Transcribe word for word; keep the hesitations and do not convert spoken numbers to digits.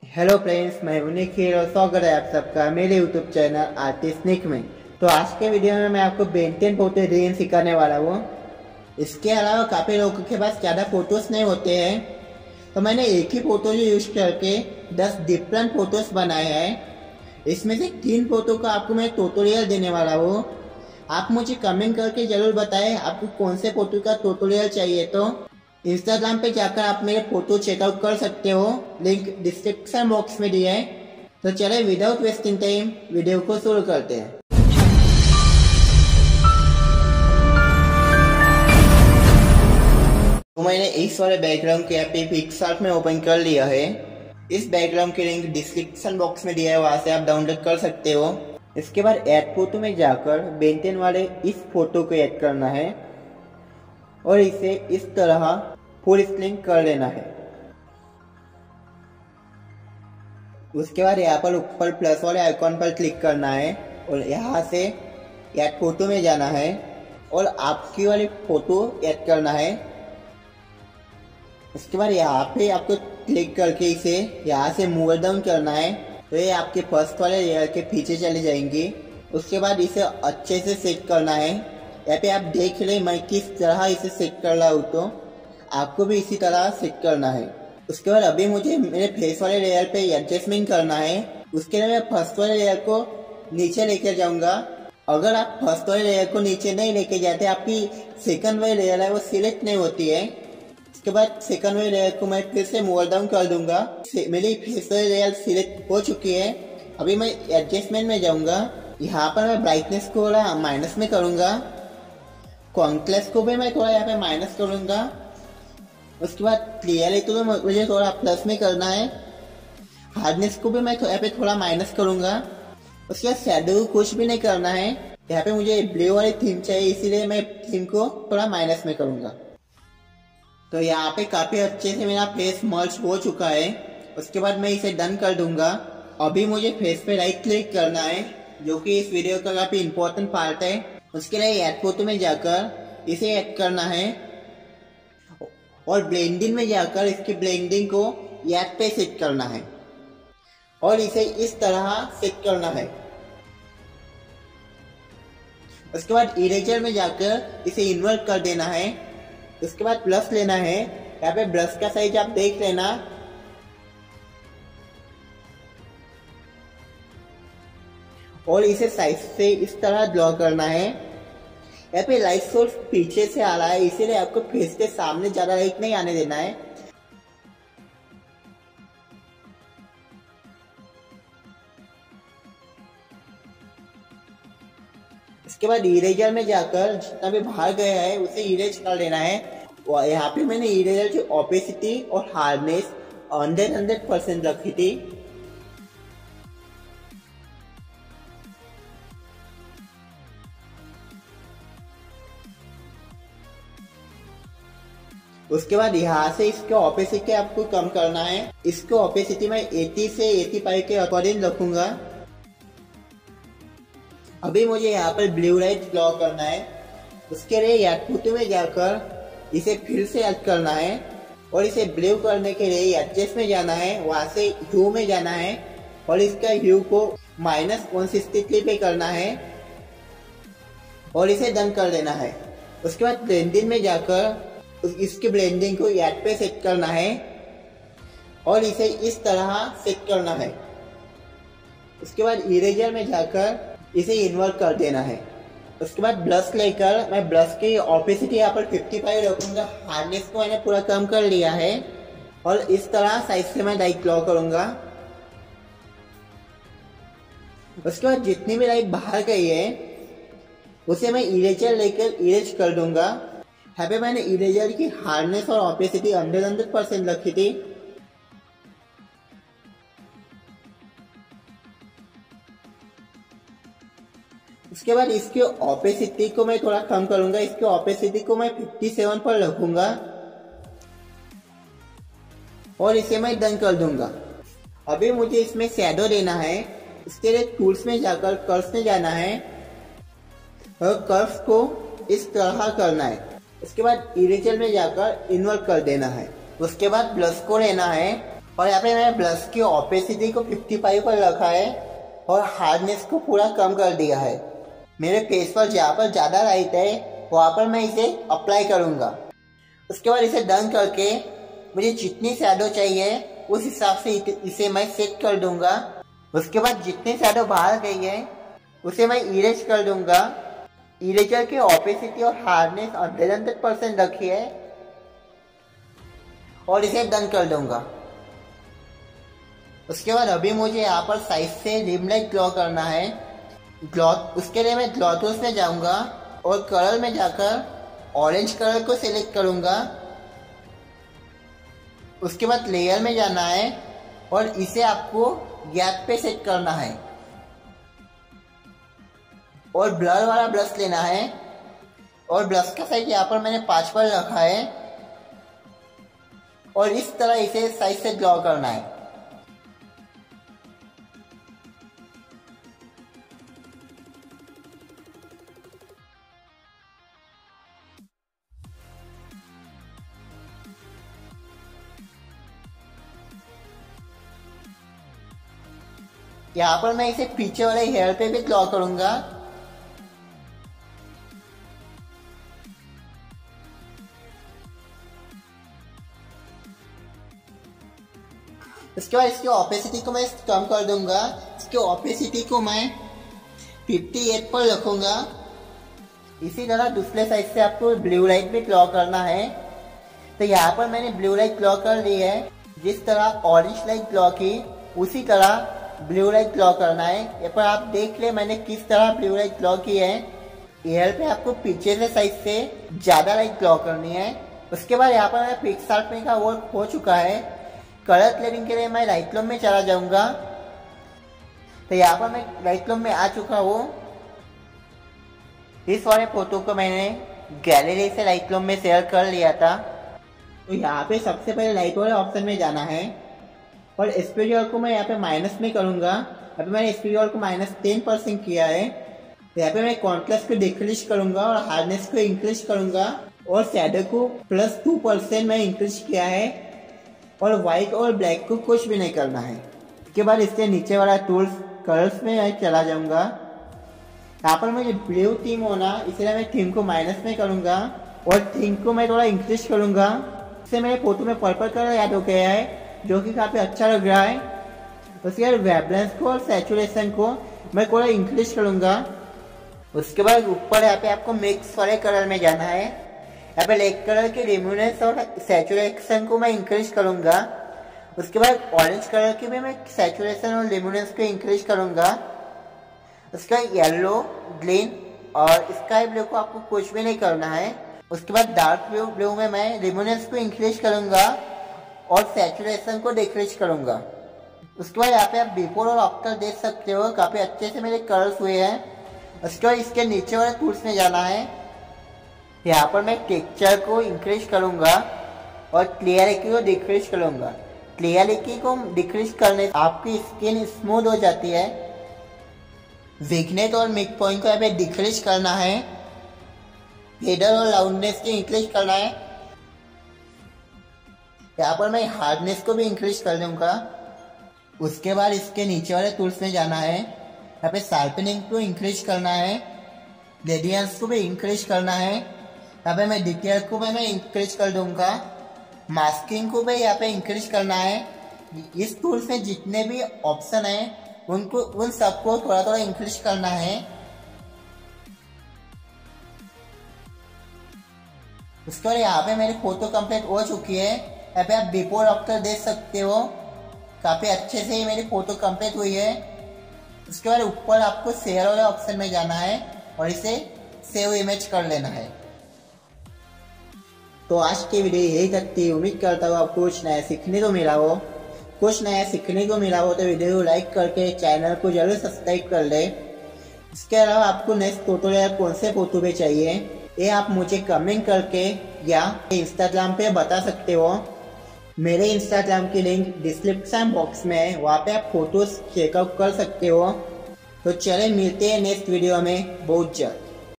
Hello friends, मैं हूं निखिल और स्वागत है आप सबका मेरे यूट्यूब चैनल आर्टिस्ट निक में। तो आज के वीडियो में मैं आपको बेंटेन फोटो रीन सिखाने वाला हूँ। इसके अलावा काफ़ी लोगों के पास ज़्यादा फोटोज नहीं होते हैं, तो मैंने एक ही फोटो यूज करके दस डिफरेंट फोटोज बनाए हैं। इसमें से तीन फोटो का आपको मैं ट्यूटोरियल देने वाला हूँ। आप मुझे कमेंट करके ज़रूर बताएं आपको कौन से फोटो का ट्यूटोरियल चाहिए। तो इंस्टाग्राम पे जाकर आप मेरे फोटो चेकआउट कर सकते हो, लिंक डिस्क्रिप्शन बॉक्स में दिया है। तो चले विदाउट वेस्टिंग टाइम वीडियो को शुरू करते हैं। तो मैंने इस वाले बैकग्राउंड के ऐप पिक्सआर्ट में ओपन कर लिया है। इस बैकग्राउंड की लिंक डिस्क्रिप्शन बॉक्स में दिया है, वहां से आप डाउनलोड कर सकते हो। इसके बाद ऐड फोटो में जाकर बेंटेन वाले इस फोटो को ऐड करना है और इसे इस तरह फुल स्क्रीन कर लेना है। उसके बाद यहाँ पर ऊपर प्लस वाले आइकॉन पर क्लिक करना है और यहाँ से ऐड फोटो में जाना है और आपकी वाली फोटो ऐड करना है। उसके बाद यहाँ पे आपको क्लिक करके इसे यहाँ से मूव डाउन करना है, तो ये आपके फर्स्ट वाले लेयर के पीछे चले जाएंगे। उसके बाद इसे अच्छे से सेट करना है। यहाँ पे आप देख ले मैं किस तरह इसे सेट कर रहा हूँ, तो आपको भी इसी तरह सेट करना है। उसके बाद अभी मुझे मेरे फेस वाले लेयर पे एडजस्टमेंट करना है। उसके लिए मैं फर्स्ट वाले लेयर को नीचे लेकर जाऊंगा। अगर आप फर्स्ट वाले लेयर को नीचे नहीं लेके जाते, आपकी सेकंड वाली लेयर है वो सिलेक्ट नहीं होती है। उसके बाद सेकंड वाली लेयर को मैं फिर से मूव डाउन कर दूंगा। मेरी फेस वाली लेयर सिलेक्ट हो चुकी है। अभी मैं एडजस्टमेंट में जाऊंगा। यहाँ पर मैं ब्राइटनेस को थोड़ा माइनस में करूंगा, कॉन्ट्रास्ट को भी मैं थोड़ा यहाँ पे माइनस करूंगा। उसके बाद क्लियरिटी तो मुझे थोड़ा प्लस में करना है। हार्डनेस को भी मैं यहाँ पे थोड़ा माइनस करूंगा। उसके बाद शैडो कुछ भी नहीं करना है। यहाँ पे मुझे ब्लू वाली थीम चाहिए, इसीलिए मैं थीम को थोड़ा माइनस में करूंगा। तो यहाँ पे काफी अच्छे से मेरा फेस मर्ज हो चुका है। उसके बाद मैं इसे डन कर दूंगा। अभी मुझे फेस पे राइट क्लिक करना है, जो कि इस वीडियो का काफी इंपॉर्टेंट पार्ट है। उसके लिए ऐड फोटो में जाकर इसे ऐड करना है और ब्लेंडिंग में जाकर इसकी ब्लेंडिंग को ऐड पे सेट करना है और इसे इस तरह सेट करना है। उसके बाद इरेजर में जाकर इसे इन्वर्ट कर देना है। उसके बाद ब्रश लेना है। यहाँ पे ब्रश का साइज आप देख लेना। और इसे साइड से इस तरह ड्रॉ करना है। यहाँ पे लाइट सोर्स पीछे से आ रहा है, इसीलिए आपको फेस के सामने ज्यादा लाइट नहीं आने देना है। इसके बाद इरेजर में जाकर जितना भी बाहर गया है उसे इरेज कर लेना है। और यहाँ पे मैंने इरेजर की ओपेसिटी और हार्डनेस हंड्रेड हंड्रेड परसेंट रखी थी। उसके बाद यहाँ से इसके ओपेसिटी आपको कम करना है। इसके ओपेसिटी मैं अस्सी से पचासी के अकॉर्डिंग रखूंगा। अभी मुझे यहाँ पर ब्लू लाइट ड्रॉ करना है। उसके लिए ऐड फोटो में जाकर इसे फिर से ऐड करना है और इसे ब्लू करने के लिए एडजस्ट में जाना है, वहां से ह्यू में जाना है और इसका ह्यू को माइनस वन सिक्सटी थ्री पे करना है और इसे डन कर देना है। उसके बाद ब्लेंडिंग में जाकर इसकी ब्लेंडिंग को ऐड पे सेट करना है और इसे इस तरह सेट करना है। उसके बाद इरेजर में जाकर इसे इन्वर्ट कर देना है। उसके बाद ब्रश लेकर मैं ब्रश की ओपेसिटी यहाँ पर पचपन रखूंगा। हार्डनेस को मैंने पूरा कम कर लिया है और इस तरह साइज से मैं लाइट ड्रॉ करूंगा। उसके बाद जितनी भी लाइट बाहर गई है उसे मैं इरेजर लेकर इरेज कर दूंगा। यहाँ पे मैंने इरेजर की हार्डनेस और ओपेसिटी हंड्रेड हंड्रेड परसेंट रखी थी। उसके बाद इसकी ओपेसिटी को मैं थोड़ा कम करूंगा। इसकी ओपेसिटी को मैं सत्तावन पर रखूंगा और इसे मैं डन कर दूंगा। अभी मुझे इसमें शैडो देना है। इसके लिए टूल्स में जाकर कर्व्स में जाना है और कर्व्स को इस तरह करना है। उसके बाद इरेजर में जाकर इन्वर्ट कर देना है। उसके बाद ब्रश को लेना है और यहाँ पे मैंने ब्रश की ओपेसिटी को पचपन पर रखा है और हार्डनेस को पूरा कम कर दिया है। मेरे फेस पर जहाँ पर ज़्यादा लाइट है वहाँ पर मैं इसे अप्लाई करूँगा। उसके बाद इसे डन करके मुझे जितनी शैडो चाहिए उस हिसाब से इसे मैं सेट कर दूंगा। उसके बाद जितनी शैडो बाहर गई है उसे मैं इरेज कर दूंगा। इरेजर की ओपेसिटी और हार्डनेस हंड्रेड परसेंट रखी है और इसे डन कर दूंगा। उसके बाद अभी मुझे यहाँ पर साइड से रिम लाइट ड्रॉ करना है। ग्लॉथ उसके लिए मैं ग्लॉथ टूल्स में जाऊंगा और कलर में जाकर ऑरेंज कलर को सिलेक्ट करूंगा। उसके बाद लेयर में जाना है और इसे आपको गैप पे सेट करना है और ब्लर वाला ब्रश लेना है और ब्रश का साइज यहाँ पर मैंने पाँच पर रखा है और इस तरह इसे साइज से ड्रॉ करना है। यहाँ पर मैं इसे पीछे वाले हेयर पे भी ड्रॉ करूंगा। इसके बाद इसकी ओपेसिटी को मैं कम कर दूंगा। इसकी ओपेसिटी को मैं अट्ठावन पर रखूंगा। इसी तरह दूसरे साइड से आपको ब्लू लाइट भी ड्रॉ करना है। तो यहाँ पर मैंने ब्लू लाइट ड्रॉ कर ली है। जिस तरह ऑरेंज लाइट ड्रॉ की उसी तरह ब्लू लाइट ड्रॉ करना है। यहाँ पर आप देख ले मैंने किस तरह ब्लू लाइट ड्रॉ की है। एयर पे आपको पीछे से साइड से ज्यादा लाइट ड्रॉ करनी है। उसके बाद यहाँ पर मेरा पिक्स शार्पनिंग का वर्क हो चुका है। कलर क्लियरिंग के लिए मैं लाइटरूम में चला जाऊंगा। तो यहाँ पर मैं लाइटरूम में आ चुका हूँ। इस वाले फोटो को मैंने गैलरी से लाइटरूम में शेयर कर लिया था। तो यहाँ पे सबसे पहले लाइट वाले ऑप्शन में जाना है और स्पीड को मैं यहाँ पे माइनस में करूंगा। यहाँ पे मैंने स्पीड को माइनस टेन परसेंट किया है। तो यहाँ पे मैं कॉन्ट्रास्ट को डिक्रीज करूंगा और हार्डनेस को इंक्रीज करूंगा और शैडो को प्लस टू परसेंट मैं इंक्रीज किया है और व्हाइट और ब्लैक को कुछ भी नहीं करना है। इसके बाद इसके नीचे वाला टूल्स कलर्स में मैं चला जाऊंगा। यहाँ पर मुझे ब्लू थीम होना इसलिए मैं थीम को माइनस में करूंगा और थीम को मैं थोड़ा इंक्रीज करूंगा। इससे मेरे फोटो में पर्पल कलर याद हो गया है जो कि काफी अच्छा लग रहा है। उसके बाद वेबलेंस को और सैचुरेशन को मैं थोड़ा इंक्रीज करूंगा। उसके बाद ऊपर यहाँ पे आपको मिक्स वाले कलर में जाना है। यहाँ पे रेड कलर के रिम्यूनेंस और सैचुरेशन को मैं इंक्रीज करूंगा। उसके बाद ऑरेंज कलर की भी मैं सैचुरेशन और रिम्यूनेंस को इंक्रीज करूंगा। उसके बाद येलो, ग्रीन और स्काई ब्लू को आपको कुछ भी नहीं करना है। उसके बाद डार्क ब्लू ब्लू में मैं रिम्यूनेंस को इंक्रीज करूंगा और सैचुरेशन को डिक्रीज करूंगा। उसके बाद यहाँ पे आप बिफोर और आफ्टर देख सकते हो काफी अच्छे से मेरे कलर्स हुए हैं। उसके बाद इसके नीचे वाले टूल्स में जाना है। यहाँ पर मैं टेक्सचर को इंक्रीज करूंगा और क्लियरिटी को डिक्रीज करूंगा। क्लियरिटी को डिक्रीज करने से आपकी स्किन स्मूथ हो जाती है। विगनेस और मिड पॉइंट को यहाँ पे डिक्रीज करना है। हेडर और राउंडनेस को इंक्रीज करना है। यहाँ पर मैं हार्डनेस को भी इंक्रीज कर दूंगा। उसके बाद इसके नीचे वाले टूल्स में जाना है। यहाँ पे शार्पनिंग को इंक्रीज करना है। रेडियंस को भी इंक्रीज करना है। यहाँ पे मैं डिटेल को भी मैं इंक्रीज कर दूंगा। मास्किंग को भी यहाँ पे इंक्रीज करना है। इस टूल्स में जितने भी ऑप्शन है उनको उन सबको थोड़ा थोड़ा इंक्रीज करना है। उसके बाद यहाँ पे मेरी फोटो कंप्लीट हो चुकी है। यहाँ पे आप बिफोर आफ्टर देख सकते हो काफी अच्छे से ही मेरी फोटो कंप्लीट हुई है। उसके बाद ऊपर आपको शेयर वाले ऑप्शन में जाना है और इसे सेव इमेज कर लेना है। तो आज की वीडियो यही तक थी। उम्मीद करता हूँ आपको कुछ नया सीखने को मिला हो। कुछ नया सीखने को मिला हो तो वीडियो को लाइक करके चैनल को जरूर सब्सक्राइब कर ले। इसके अलावा आपको नेक्स्ट फोटो या कौन से फोटो पे चाहिए ये आप मुझे कमेंट करके या इंस्टाग्राम पे बता सकते हो। मेरे इंस्टाग्राम की लिंक डिस्क्रिप्शन बॉक्स में है, वहाँ पे आप फोटोज चेकआउट कर सकते हो। तो चले मिलते हैं नेक्स्ट वीडियो में बहुत जल्द।